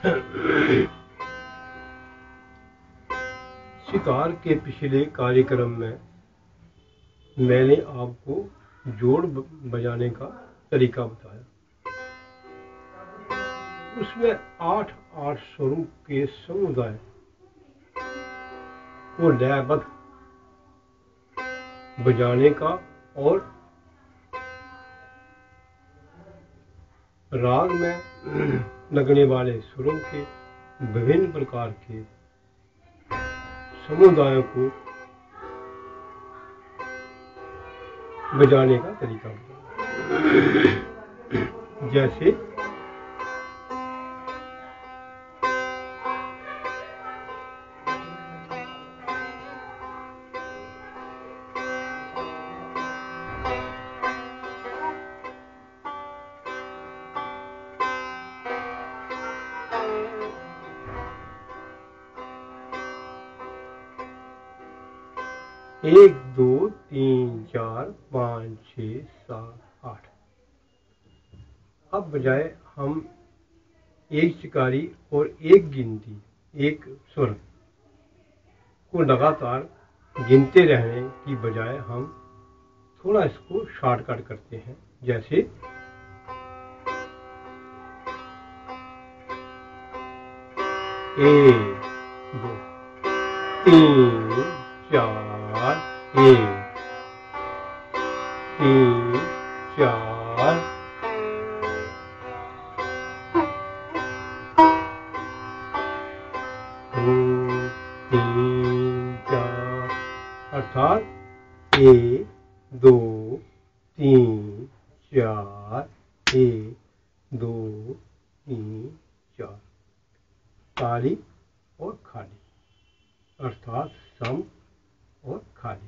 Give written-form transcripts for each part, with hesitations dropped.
सितार के पिछले कार्यक्रम में मैंने आपको जोड़ बजाने का तरीका बताया। उसमें 8 स्वरों के समुदाय को लयबद्ध बजाने का और राग में लगने वाले सुरों के विभिन्न प्रकार के समुदायों को बजाने का तरीका बताया। जैसे 1 2 3 4 5 6 7 8। अब बजाय हम एक चिकारी और एक गिनती, एक स्वर को लगातार गिनते रहने की बजाय हम थोड़ा इसको शॉर्टकट करते हैं। जैसे 1 2 3 4 1 3 4 2 3 4, अर्थात 1 2 3 4 1 2 3 4। ताली और खाली, अर्थात सम और खाली।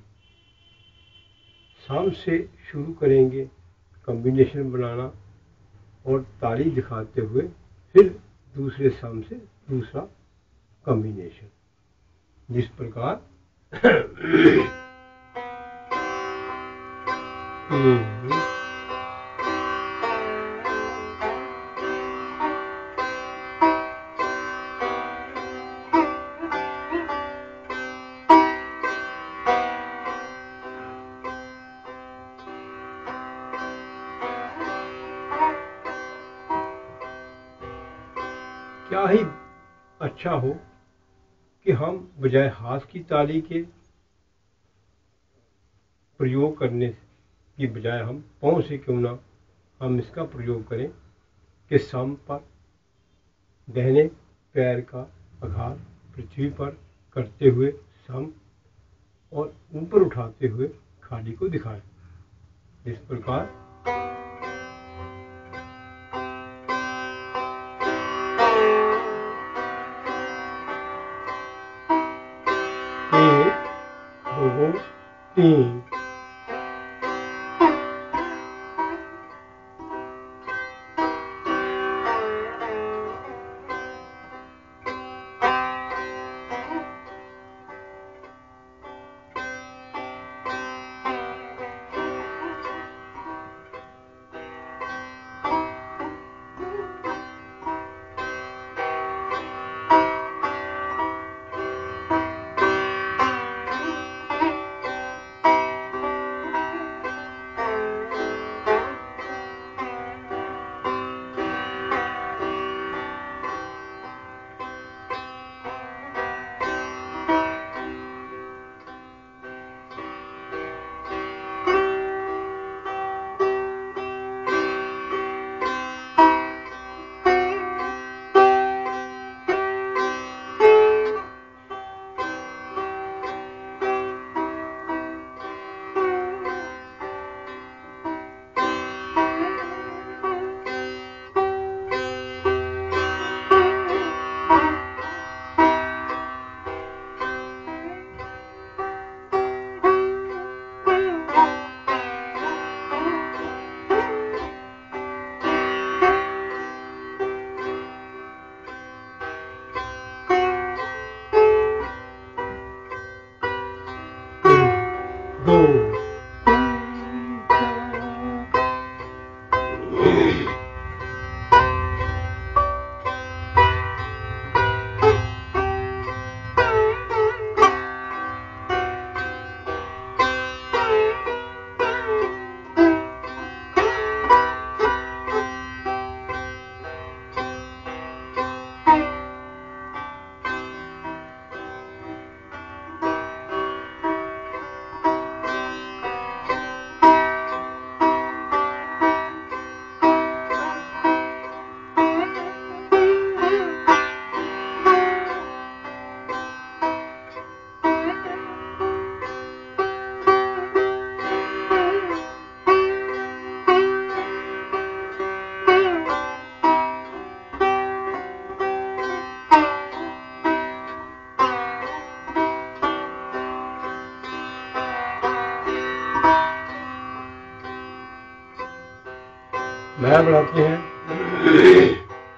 सम से शुरू करेंगे कॉम्बिनेशन बनाना और ताली दिखाते हुए फिर दूसरे सम से दूसरा कॉम्बिनेशन, जिस प्रकार क्या ही अच्छा हो कि हम बजाय हाथ की ताली के प्रयोग करने की बजाय हम पाँव से क्यों ना हम इसका प्रयोग करें कि सम पर दाहिने पैर का आघात पृथ्वी पर करते हुए सम और ऊपर उठाते हुए खाली को दिखाएं। इस प्रकार एक दो तीन। मैं बढ़ाते हैं।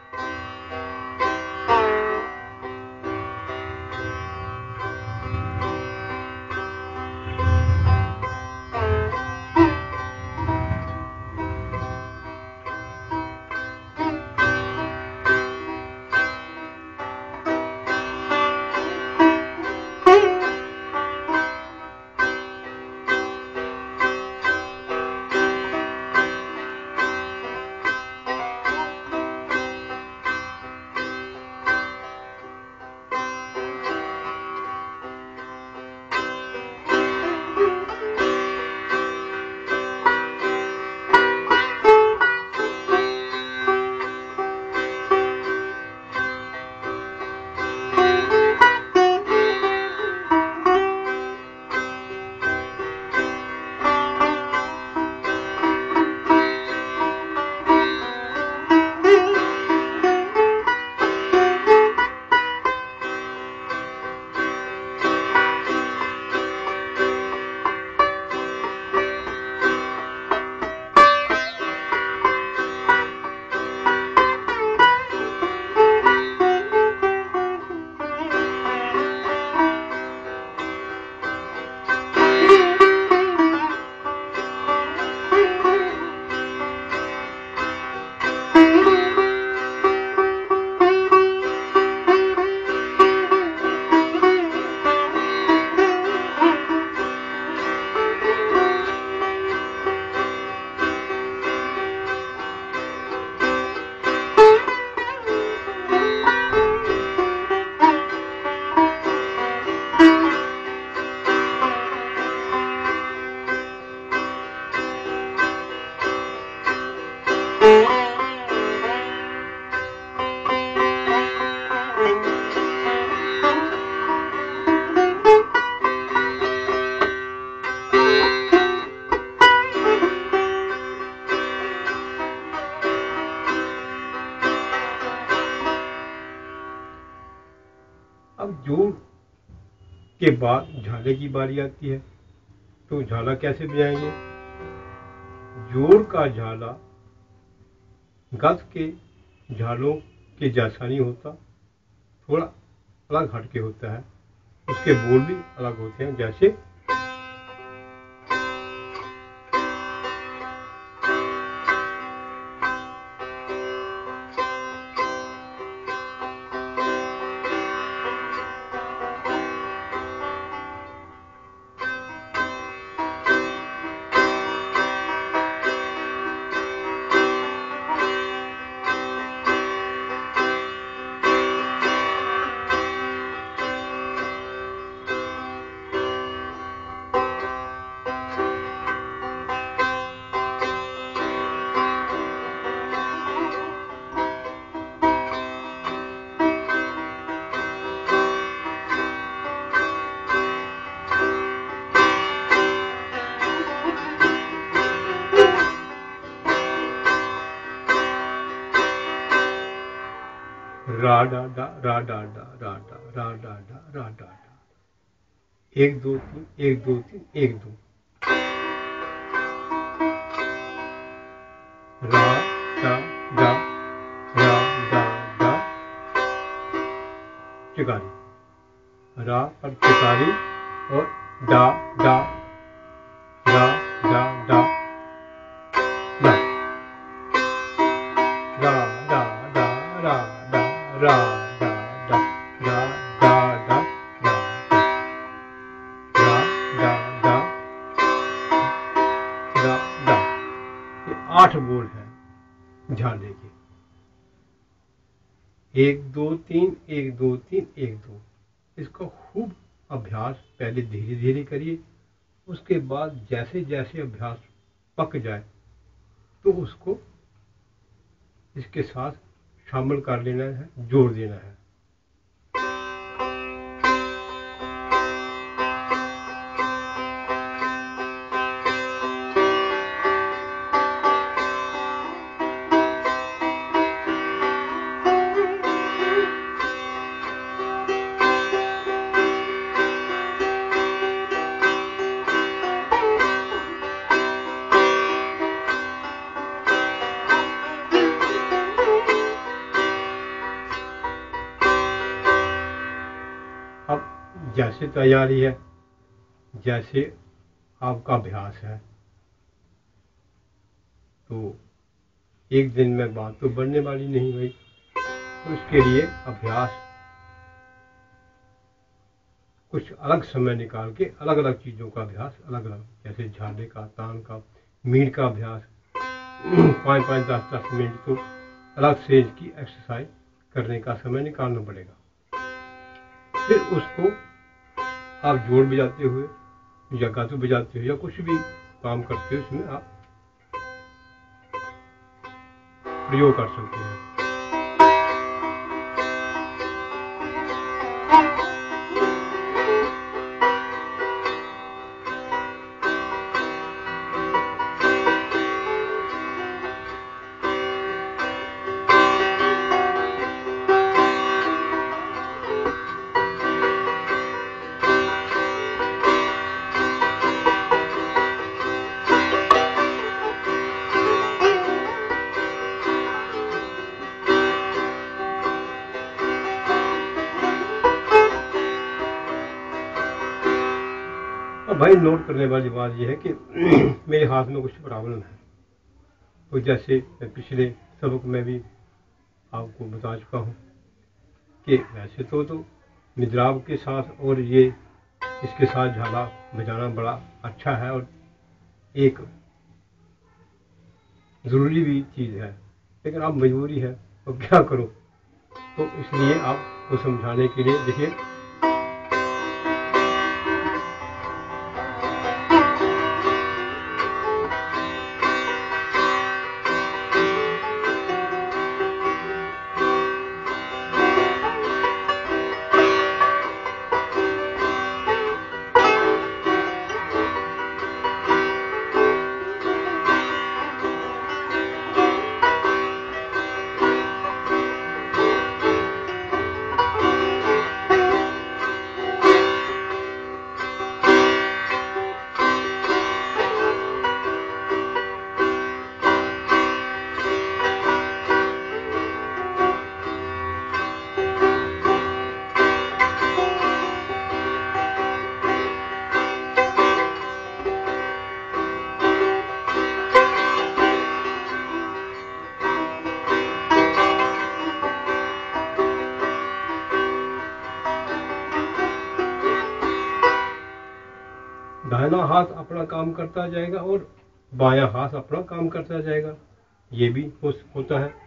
जोड़ के बाद झाले की बारी आती है। तो झाला कैसे बजाएंगे? जोड़ का झाला गज के झालों के जैसा नहीं होता, थोड़ा अलग हटके होता है। उसके बोल भी अलग होते हैं, जैसे रा डा डा रा डा डा रा डा रा डा डा रा डा डा, 1 2 3 1 2 3 1 2, रा डा डा रा डा डा, चिकारी, रा पर चिकारी और डा डा रा डा डा रा रा डा डा रा रा डा डा रा डा डा रा रा डा डा रा डा। ये 8 बोल है झाले के। 1 2 3 1 2 3 1 2। इसका खूब अभ्यास पहले धीरे धीरे करिए, उसके बाद जैसे जैसे अभ्यास पक जाए तो उसको इसके साथ शामिल कर लेना है, जोड़ देना है। जैसे तैयारी है, जैसे आपका अभ्यास है, तो एक दिन में बात तो बढ़ने वाली नहीं हुई। तो इसके लिए अभ्यास कुछ अलग समय निकाल के अलग अलग चीज़ों का अभ्यास, अलग अलग, जैसे झाले का, तान का, मीट का अभ्यास 5-5, 10-10 मिनट तो अलग से इसकी एक्सरसाइज करने का समय निकालना पड़ेगा। फिर उसको आप जोड़ बजाते हुए या गातु बजाते हुए या कुछ भी काम करते हो, उसमें आप प्रयोग कर सकते हैं। भाई नोट करने वाली बात यह है कि मेरे हाथ में कुछ प्रॉब्लम है। तो जैसे मैं पिछले सबक में भी आपको बता चुका हूँ कि वैसे तो मिजराब के साथ और ये इसके साथ झाला बजाना बड़ा अच्छा है और एक ज़रूरी भी चीज़ है, लेकिन अब मजबूरी है तो क्या करो। तो इसलिए आपको समझाने के लिए देखिए, दाहिना हाथ अपना काम करता जाएगा और बायां हाथ अपना काम करता जाएगा, ये भी होता है।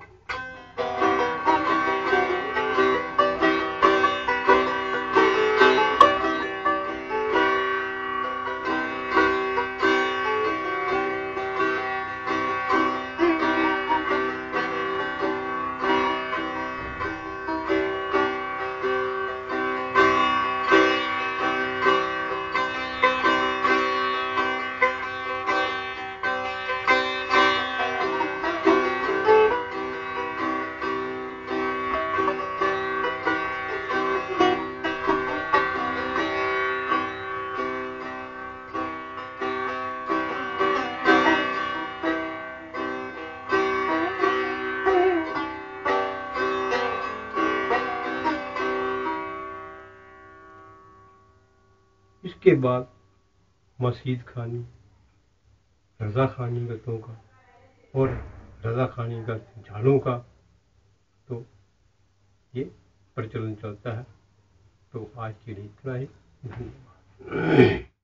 इसके बाद मसीद खानी, रजा खानी गतों का और रजा खानी का झालों का, तो ये प्रचलन चलता है। तो आज के लिए इतना ही, धन्यवाद।